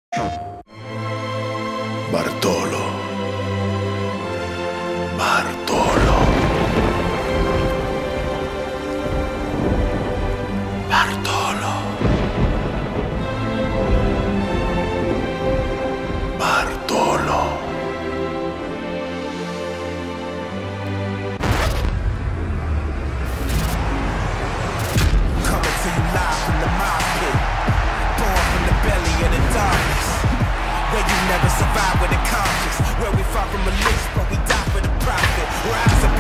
Bartolo. Bartolo. Bartolo. Bartolo. Coming to you live from the mob pit, born from the belly of the darkness, where you never survive with a conscience, where we fought from a list, but we die for the profit. Rise up.